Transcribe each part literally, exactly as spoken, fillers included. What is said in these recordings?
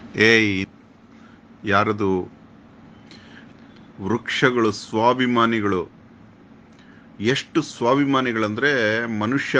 ಏಯ್ ಯಾರದು ವೃಕ್ಷಗಳು ಸ್ವಾಭಿಮಾನಿಗಳು. ಎಷ್ಟು ಸ್ವಾಭಿಮಾನಿಗಳಂದ್ರೆ ಮನುಷ್ಯ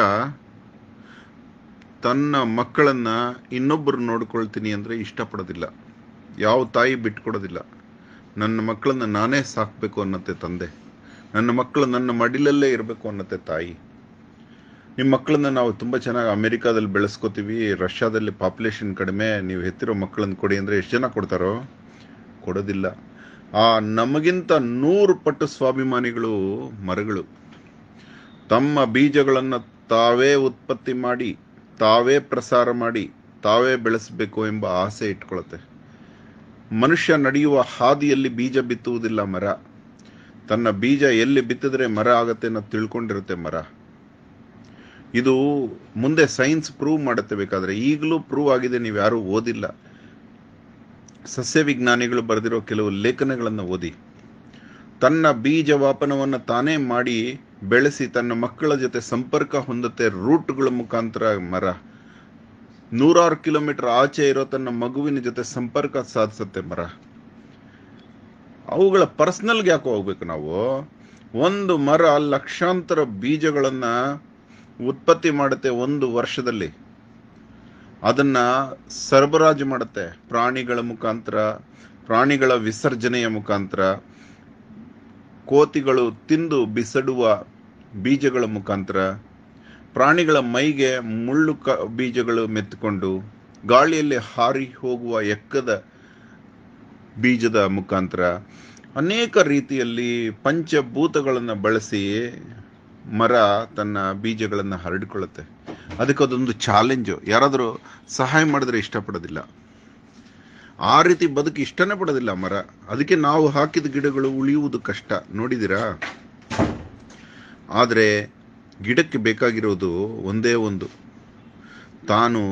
ತನ್ನ ಮಕ್ಕಳನ್ನ ಇನ್ನೊಬ್ಬರು ನೋಡ್ಕೊಳ್ತೀನಿ ಅಂದರೆ ಇಷ್ಟಪಡೋದಿಲ್ಲ. ಯಾವ ತಾಯಿ ಬಿಟ್ಕೊಡೋದಿಲ್ಲ. ನನ್ನ ಮಕ್ಕಳನ್ನ ನಾನೇ ಸಾಕಬೇಕು ಅನ್ನತ್ತೆ ತಂದೆ. ನನ್ನ ಮಕ್ಕಳು ನನ್ನ ಮಡಿಲಲ್ಲೇ ಇರಬೇಕು ಅನ್ನತ್ತೆ ತಾಯಿ. ನಿಮ್ಮ ಮಕ್ಕಳನ್ನ ನಾವು ತುಂಬ ಚೆನ್ನಾಗಿ ಅಮೆರಿಕಾದಲ್ಲಿ ಬೆಳೆಸ್ಕೋತೀವಿ, ರಷ್ಯಾದಲ್ಲಿ ಪಾಪ್ಯುಲೇಷನ್ ಕಡಿಮೆ, ನೀವು ಹೆತ್ತಿರೋ ಮಕ್ಕಳನ್ನ ಕೊಡಿ ಅಂದರೆ ಎಷ್ಟು ಜನ ಕೊಡ್ತಾರೋ? ಕೊಡೋದಿಲ್ಲ. ಆ ನಮಗಿಂತ ನೂರು ಪಟ್ಟು ಸ್ವಾಭಿಮಾನಿಗಳು ಮರಗಳು. ತಮ್ಮ ಬೀಜಗಳನ್ನು ತಾವೇ ಉತ್ಪತ್ತಿ ಮಾಡಿ, ತಾವೇ ಪ್ರಸಾರ ಮಾಡಿ, ತಾವೇ ಬೆಳೆಸಬೇಕು ಎಂಬ ಆಸೆ ಇಟ್ಕೊಳತ್ತೆ. ಮನುಷ್ಯ ನಡೆಯುವ ಹಾದಿಯಲ್ಲಿ ಬೀಜ ಬಿತ್ತುವುದಿಲ್ಲ ಮರ. ತನ್ನ ಬೀಜ ಎಲ್ಲಿ ಬಿತ್ತಿದ್ರೆ ಮರ ಆಗತ್ತೆ ಅನ್ನೋ ತಿಳ್ಕೊಂಡಿರುತ್ತೆ ಮರ. ಇದು ಮುಂದೆ ಸೈನ್ಸ್ ಪ್ರೂವ್ ಮಾಡುತ್ತೆ. ಬೇಕಾದ್ರೆ ಈಗಲೂ ಪ್ರೂವ್ ಆಗಿದೆ, ನೀವು ಯಾರೂ ಓದಿಲ್ಲ. ಸಸ್ಯ ವಿಜ್ಞಾನಿಗಳು ಬರೆದಿರೋ ಕೆಲವು ಲೇಖನಗಳನ್ನು ಓದಿ. ತನ್ನ ಬೀಜ ವಾಪನವನ್ನು ತಾನೇ ಮಾಡಿ ಬೆಳೆಸಿ ತನ್ನ ಮಕ್ಕಳ ಜೊತೆ ಸಂಪರ್ಕ ಹೊಂದುತ್ತೆ ರೂಟ್ಗಳ ಮುಖಾಂತರ ಮರ. ನೂರಾರು ಕಿಲೋಮೀಟರ್ ಆಚೆ ಇರೋ ತನ್ನ ಮಗುವಿನ ಜೊತೆ ಸಂಪರ್ಕ ಸಾಧಿಸುತ್ತೆ ಮರ. ಅವುಗಳ ಪರ್ಸನಲ್ಗೆ ಯಾಕೋ ಹೋಗ್ಬೇಕು ನಾವು? ಒಂದು ಮರ ಲಕ್ಷಾಂತರ ಬೀಜಗಳನ್ನ ಉತ್ಪತ್ತಿ ಮಾಡುತ್ತೆ ಒಂದು ವರ್ಷದಲ್ಲಿ. ಅದನ್ನ ಸರಬರಾಜು ಮಾಡುತ್ತೆ ಪ್ರಾಣಿಗಳ ಮುಖಾಂತರ, ಪ್ರಾಣಿಗಳ ವಿಸರ್ಜನೆಯ ಮುಖಾಂತರ, ಕೋತಿಗಳು ತಿಂದು ಬಿಸಡುವ ಬೀಜಗಳ ಮುಖಾಂತರ, ಪ್ರಾಣಿಗಳ ಮೈಗೆ ಮುಳ್ಳು ಕ ಬೀಜಗಳು ಮೆತ್ತುಕೊಂಡು, ಗಾಳಿಯಲ್ಲಿ ಹಾರಿ ಹೋಗುವ ಎಕ್ಕದ ಬೀಜದ ಮುಖಾಂತರ, ಅನೇಕ ರೀತಿಯಲ್ಲಿ ಪಂಚಭೂತಗಳನ್ನು ಬಳಸಿ ಮರ ತನ್ನ ಬೀಜಗಳನ್ನು ಹರಡಿಕೊಳ್ಳುತ್ತೆ. ಅದಕ್ಕೆ ಅದೊಂದು ಚಾಲೆಂಜು. ಯಾರಾದರೂ ಸಹಾಯ ಮಾಡಿದ್ರೆ ಇಷ್ಟಪಡೋದಿಲ್ಲ. ಆ ರೀತಿ ಬದುಕು ಇಷ್ಟನೇ ಪಡೋದಿಲ್ಲ ಮರ. ಅದಕ್ಕೆ ನಾವು ಹಾಕಿದ ಗಿಡಗಳು ಉಳಿಯುವುದು ಕಷ್ಟ, ನೋಡಿದ್ದೀರಾ? ಆದರೆ ಗಿಡಕ್ಕೆ ಬೇಕಾಗಿರೋದು ಒಂದೇ ಒಂದು, ತಾನು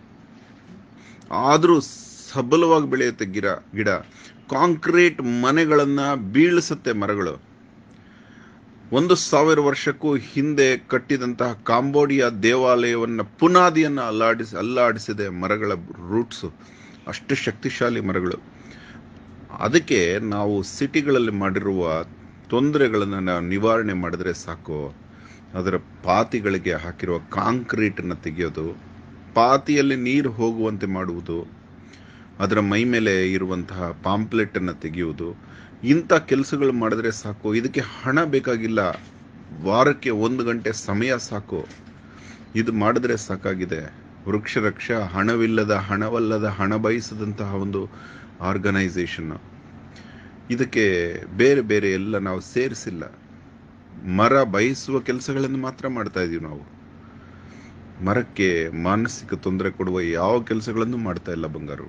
ಆದರೂ ಸಬಲವಾಗಿ ಬೆಳೆಯುತ್ತೆ ಗಿಡ ಗಿಡ ಕಾಂಕ್ರೀಟ್ ಮನೆಗಳನ್ನು ಬೀಳಿಸುತ್ತೆ ಮರಗಳು. ಒಂದು ಸಾವಿರ ವರ್ಷಕ್ಕೂ ಹಿಂದೆ ಕಟ್ಟಿದಂತಹ ಕಾಂಬೋಡಿಯಾ ದೇವಾಲಯವನ್ನು ಪುನಾದಿಯನ್ನು ಅಲ್ಲಾಡಿಸಿ ಅಲ್ಲಾಡಿಸಿದೆ ಮರಗಳ ರೂಟ್ಸು. ಅಷ್ಟು ಶಕ್ತಿಶಾಲಿ ಮರಗಳು. ಅದಕ್ಕೆ ನಾವು ಸಿಟಿಗಳಲ್ಲಿ ಮಾಡಿರುವ ತೊಂದರೆಗಳನ್ನು ನಾವು ನಿವಾರಣೆ ಮಾಡಿದ್ರೆ ಸಾಕು. ಅದರ ಪಾತಿಗಳಿಗೆ ಹಾಕಿರುವ ಕಾಂಕ್ರೀಟನ್ನು ತೆಗೆಯೋದು, ಪಾತಿಯಲ್ಲಿ ನೀರು ಹೋಗುವಂತೆ ಮಾಡುವುದು, ಅದರ ಮೈ ಮೇಲೆ ಇರುವಂತಹ ಪಾಂಪ್ಲೆಟನ್ನು ತೆಗೆಯುವುದು, ಇಂಥ ಕೆಲಸಗಳು ಮಾಡಿದ್ರೆ ಸಾಕು. ಇದಕ್ಕೆ ಹಣ ಬೇಕಾಗಿಲ್ಲ, ವಾರಕ್ಕೆ ಒಂದು ಗಂಟೆ ಸಮಯ ಸಾಕು. ಇದು ಮಾಡಿದ್ರೆ ಸಾಕಾಗಿದೆ. ವೃಕ್ಷ ರಕ್ಷ ಹಣವಿಲ್ಲದ ಹಣವಲ್ಲದ ಹಣ ಬಯಸದಂತಹ ಒಂದು ಆರ್ಗನೈಸೇಷನ್. ಇದಕ್ಕೆ ಬೇರೆ ಬೇರೆ ಎಲ್ಲ ನಾವು ಸೇರಿಸಿಲ್ಲ. ಮರ ಬಯಸುವ ಕೆಲಸಗಳನ್ನು ಮಾತ್ರ ಮಾಡ್ತಾ ಇದೀವಿ ನಾವು. ಮರಕ್ಕೆ ಮಾನಸಿಕ ತೊಂದರೆ ಕೊಡುವ ಯಾವ ಕೆಲಸಗಳನ್ನು ಮಾಡ್ತಾ ಇಲ್ಲ ಬಂಗಾರು.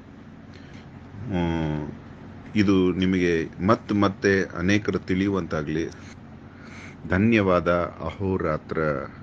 ಇದು ನಿಮಗೆ ಮತ್ತೆ ಮತ್ತೆ ಅನೇಕರು ತಿಳಿಯುವಂತಾಗಲಿ. ಧನ್ಯವಾದ. ಅಹೋರಾತ್ರ.